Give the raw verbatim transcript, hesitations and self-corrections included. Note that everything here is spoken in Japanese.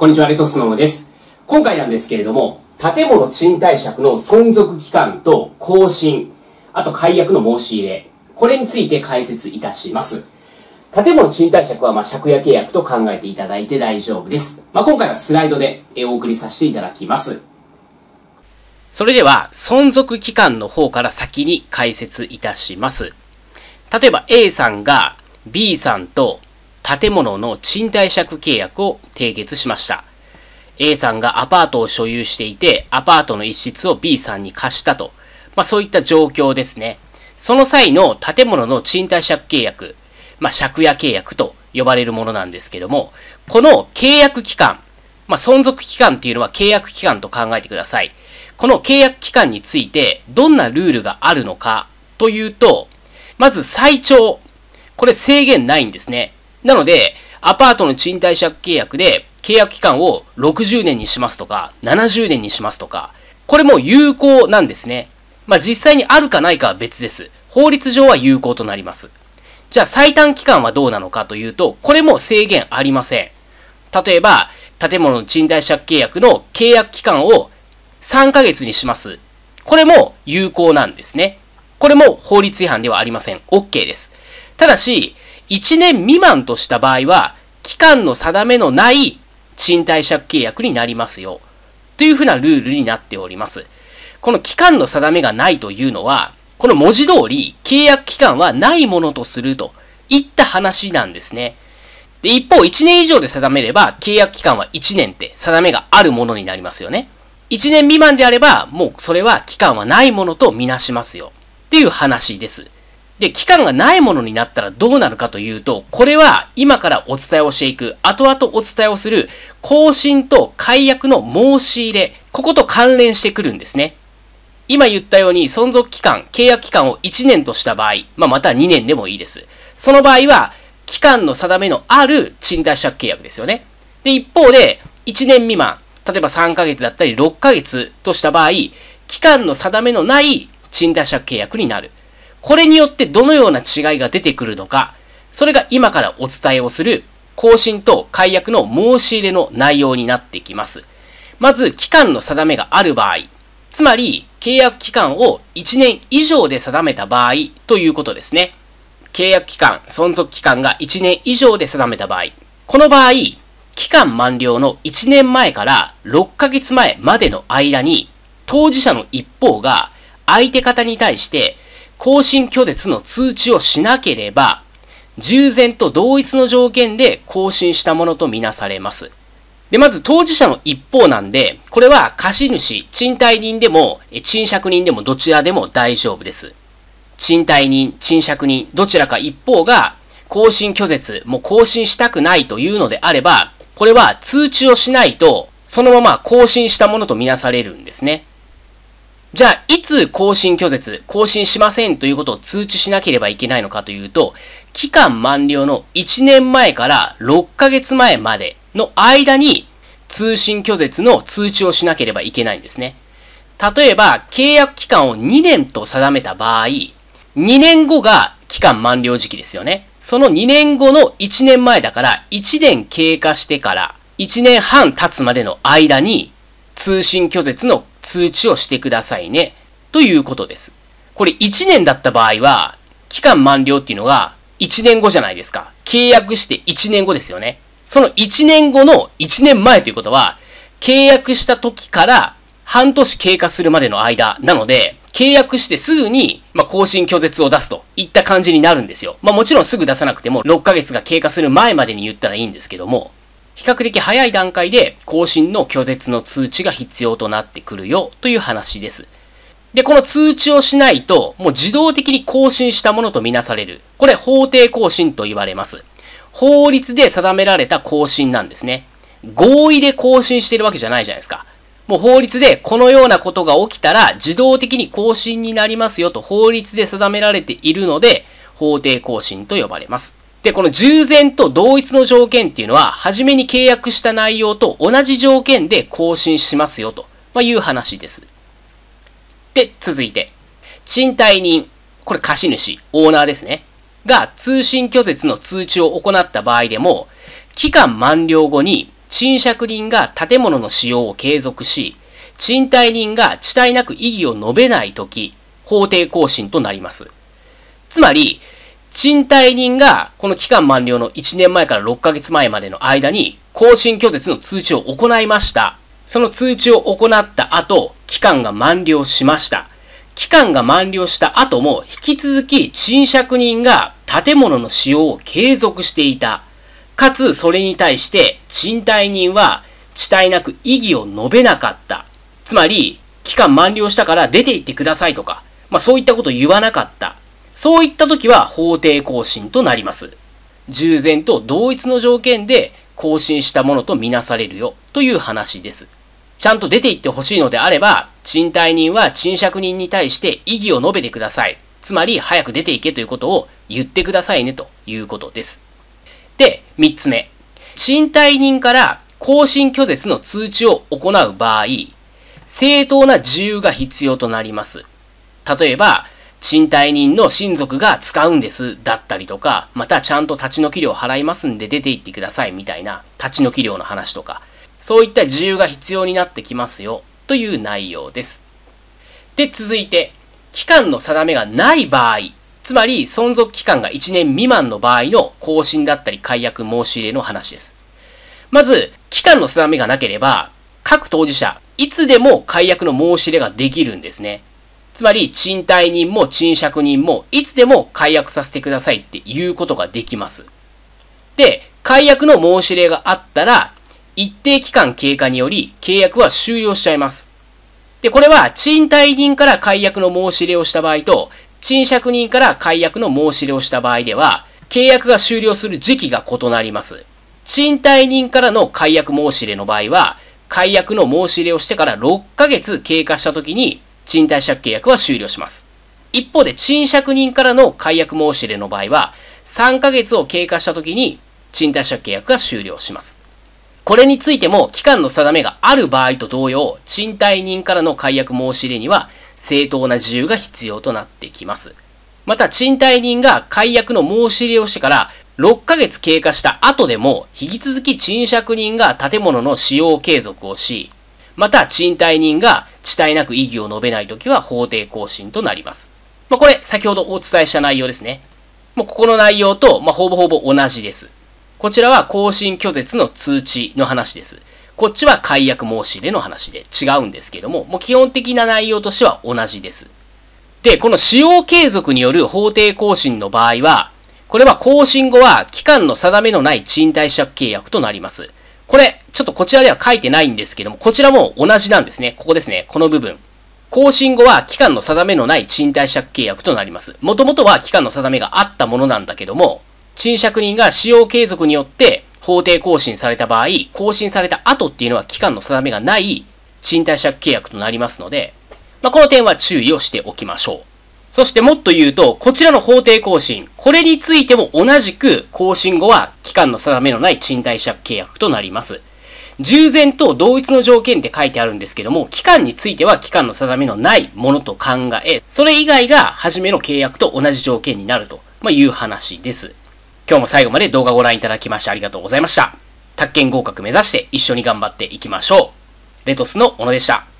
こんにちは、レトスノーです。今回なんですけれども、建物賃貸借の存続期間と更新、あと解約の申し入れ、これについて解説いたします。建物賃貸借はまあ借家契約と考えていただいて大丈夫です。まあ、今回はスライドでお送りさせていただきます。 それでは、存続期間の方から先に解説いたします。例えば A さんが B さんと建物の賃貸借契約を締結しました。A さんがアパートを所有していて、アパートの一室を B さんに貸したと。まあそういった状況ですね。その際の建物の賃貸借契約、まあ借家契約と呼ばれるものなんですけども、この契約期間、まあ存続期間っていうのは契約期間と考えてください。この契約期間についてどんなルールがあるのかというと、まず最長、これ制限ないんですね。なので、アパートの賃貸借契約で契約期間をろくじゅうねんにしますとか、ななじゅうねんにしますとか、これも有効なんですね。まあ実際にあるかないかは別です。法律上は有効となります。じゃあ最短期間はどうなのかというと、これも制限ありません。例えば、建物の賃貸借契約の契約期間をさんかげつにします。これも有効なんですね。これも法律違反ではありません。OK です。ただし、いちねん未満とした場合は、期間の定めのない賃貸借契約になりますよ。というふうなルールになっております。この期間の定めがないというのは、この文字通り契約期間はないものとするといった話なんですね。で、一方、いちねん以上で定めれば、契約期間はいちねんって定めがあるものになりますよね。いちねん未満であれば、もうそれは期間はないものとみなしますよ。っていう話です。で、期間がないものになったらどうなるかというと、これは今からお伝えをしていく、後々お伝えをする更新と解約の申し入れ、ここと関連してくるんですね。今言ったように存続期間、契約期間をいちねんとした場合、まあ、またはにねんでもいいです。その場合は、期間の定めのある賃貸借契約ですよね。で、一方で、いちねん未満、例えばさんかげつだったりろっかげつとした場合、期間の定めのない賃貸借契約になる。これによってどのような違いが出てくるのか、それが今からお伝えをする更新と解約の申し入れの内容になってきます。まず、期間の定めがある場合、つまり契約期間をいちねん以上で定めた場合ということですね。契約期間、存続期間がいちねん以上で定めた場合、この場合、期間満了のいちねんまえからろっかげつまえまでの間に、当事者の一方が相手方に対して更新拒絶の通知をしなければ、従前と同一の条件で更新したものとみなされます。で、まず当事者の一方なんで、これは貸主、賃貸人でも、賃借人でもどちらでも大丈夫です。賃貸人、賃借人、どちらか一方が更新拒絶、もう更新したくないというのであれば、これは通知をしないと、そのまま更新したものとみなされるんですね。じゃあ、いつ更新拒絶、更新しませんということを通知しなければいけないのかというと、期間満了のいちねんまえからろっかげつまえまでの間に通信拒絶の通知をしなければいけないんですね。例えば、契約期間をにねんと定めた場合、にねんごが期間満了時期ですよね。そのにねんごのいちねんまえだから、いちねん経過してからいちねんはん経つまでの間に通信拒絶の通知をしてくださいね。ということです。これいちねんだった場合は、期間満了っていうのがいちねんごじゃないですか。契約していちねんごですよね。そのいちねんごのいちねんまえということは、契約した時から半年経過するまでの間なので、契約してすぐに、まあ、更新拒絶を出すといった感じになるんですよ。まあもちろんすぐ出さなくてもろっかげつが経過する前までに言ったらいいんですけども、比較的早い段階で更新の拒絶の通知が必要となってくるよという話です。で、この通知をしないと、もう自動的に更新したものとみなされる。これ法定更新と言われます。法律で定められた更新なんですね。合意で更新してるわけじゃないじゃないですか。もう法律でこのようなことが起きたら自動的に更新になりますよと法律で定められているので、法定更新と呼ばれます。で、この従前と同一の条件っていうのは、初めに契約した内容と同じ条件で更新しますよという話です。で、続いて、賃貸人、これ貸主、オーナーですね。が通信拒絶の通知を行った場合でも、期間満了後に賃借人が建物の使用を継続し、賃貸人が遅滞なく異議を述べないとき、法定更新となります。つまり、賃貸人がこの期間満了のいちねんまえからろっかげつまえまでの間に更新拒絶の通知を行いました。その通知を行った後、期間が満了しました。期間が満了した後も引き続き賃借人が建物の使用を継続していた。かつそれに対して賃貸人は遅滞なく異議を述べなかった。つまり、期間満了したから出て行ってくださいとか、まあそういったことを言わなかった。そういった時は法定更新となります。従前と同一の条件で更新したものとみなされるよという話です。ちゃんと出て行ってほしいのであれば、賃貸人は賃借人に対して異議を述べてください。つまり、早く出て行けということを言ってくださいねということです。で、三つ目。賃貸人から更新拒絶の通知を行う場合、正当な事由が必要となります。例えば、賃貸人の親族が使うんですだったりとか、またちゃんと立ち退き料払いますんで出て行ってくださいみたいな立ち退き料の話とか、そういった事由が必要になってきますよという内容です。で、続いて、期間の定めがない場合、つまり存続期間がいちねん未満の場合の更新だったり解約申し入れの話です。まず、期間の定めがなければ、各当事者、いつでも解約の申し入れができるんですね。つまり、賃貸人も賃借人もいつでも解約させてくださいっていうことができます。で、解約の申し入れがあったら、一定期間経過により契約は終了しちゃいます。で、これは賃貸人から解約の申し入れをした場合と、賃借人から解約の申し入れをした場合では、契約が終了する時期が異なります。賃貸人からの解約申し入れの場合は、解約の申し入れをしてからろっかげつ経過したときに、賃貸借契約は終了します。一方で、賃借人からの解約申し入れの場合は、さんかげつを経過したときに、賃貸借契約が終了します。これについても、期間の定めがある場合と同様、賃貸人からの解約申し入れには、正当な事由が必要となってきます。また、賃貸人が解約の申し入れをしてから、ろっかげつ経過した後でも、引き続き賃借人が建物の使用継続をし、また、賃貸人が遅滞なく異議を述べないときは法定更新となります。まあ、これ、先ほどお伝えした内容ですね。もうここの内容と、まあ、ほぼほぼ同じです。こちらは更新拒絶の通知の話です。こっちは解約申し入れの話で違うんですけども、もう基本的な内容としては同じです。で、この使用継続による法定更新の場合は、これは更新後は期間の定めのない賃貸借契約となります。これ、ちょっとこちらでは書いてないんですけども、こちらも同じなんですね。ここですね。この部分。更新後は期間の定めのない賃貸借契約となります。もともとは期間の定めがあったものなんだけども、賃借人が使用継続によって法定更新された場合、更新された後っていうのは期間の定めがない賃貸借契約となりますので、まあ、この点は注意をしておきましょう。そしてもっと言うと、こちらの法定更新、これについても同じく更新後は期間の定めのない賃貸借契約となります。従前と同一の条件って書いてあるんですけども、期間については期間の定めのないものと考え、それ以外が初めの契約と同じ条件になるという話です。今日も最後まで動画をご覧いただきましてありがとうございました。宅建合格目指して一緒に頑張っていきましょう。レトスの小野でした。